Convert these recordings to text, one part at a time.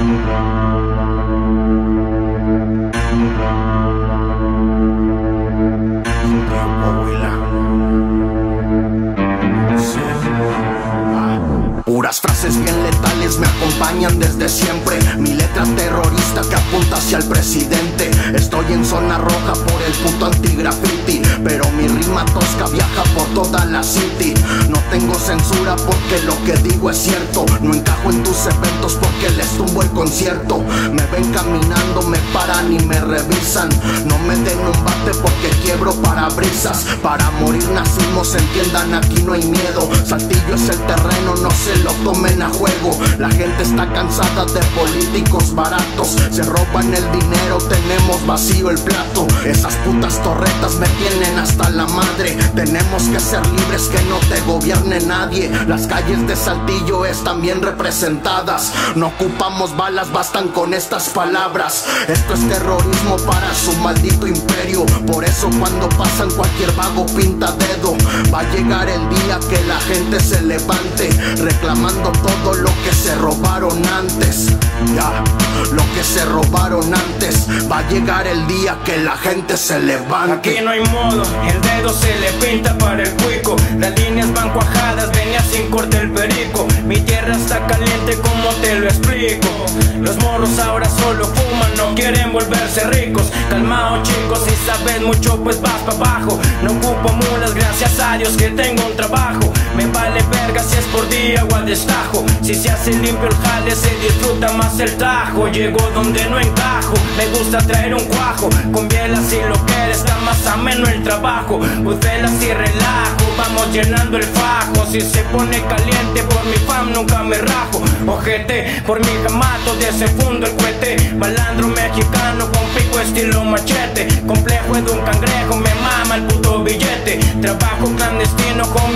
Puras frases bien letales me acompañan desde siempre. Mi letra terrorista que apunta hacia el presidente. Estoy en zona roja por el puto anti-graffiti, pero mi rima tosca viaja por toda la city. No tengo censura porque lo que digo es cierto. No encajo en tus eventos porque les tumbo el concierto. Me ven caminando, me paran y me revisan. No me den un bate porque quiebro parabrisas. Para morir nacimos, entiendan, aquí no hay miedo. Saltillo es el terreno, no se lo tomen a juego. La gente está cansada de políticos baratos. Se roban el dinero, tenemos vacío el plato. Esas putas torretas me tienen hasta la madre. Tenemos que ser libres, que no te gobierne nadie. Las calles de Saltillo están bien representadas. No ocupamos balas, bastan con estas palabras. Esto es terrorismo para su maldito imperio. Por eso cuando pasan cualquier vago pinta dedo. Va a llegar el día que la gente se levante, reclamando todo lo que se robaron antes. Ya, lo que se robaron antes. Va a llegar el día que la gente se levante. Aquí no hay modo, el dedo se le pinta para el cuico. Las líneas van cuajadas, venía sin corte el perico. Mi tierra está caliente, como te lo explico. Los morros ahora solo fuman, no quieren volverse ricos. Calmao chicos, si sabes mucho pues vas pa' abajo. No ocupo mulas, gracias a Dios que tengo un trabajo. Me vale verga si es por día o a destajo. Si se hace limpio el jale se disfruta más el tajo. Llego donde no encajo, me gusta traer un cuajo. Con bielas si lo quieres está más ameno el trabajo. Bucelas y relajo, vamos llenando el fajo. Si se pone caliente por mi fam nunca me rajo. Ojete, por mi jamato desenfundo el cohete. Malandro mexicano con pico estilo machete. Complejo de un cangrejo, me mama el puto billete. Trabajo clandestino con mi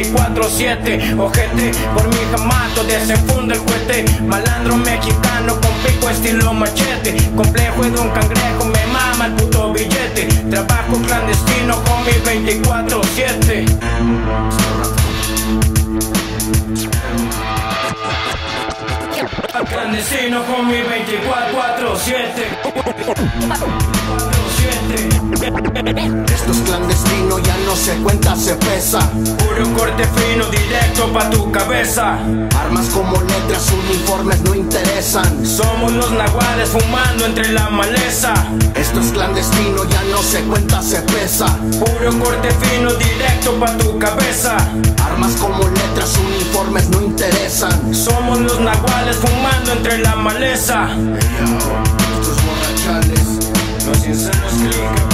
24/7. Ojete, por mi jamato desenfundo el cohete. Malandro mexicano con pico estilo machete. Complejo de un cangrejo, me mama el puto billete. Trabajo clandestino con mi 24/7. Clandestino con mi 24/7. Esto es clandestino, ya no se cuenta, se pesa. Puro corte fino, directo pa' tu cabeza. Armas como letras, uniformes no interesan. Somos los nahuales fumando entre la maleza. Esto es clandestino, ya no se cuenta, se pesa. Puro corte fino, directo pa' tu cabeza. Armas como letras, uniformes no interesan. Somos los nahuales fumando entre la maleza. Hey, yo, estos borrachales, los insanos click.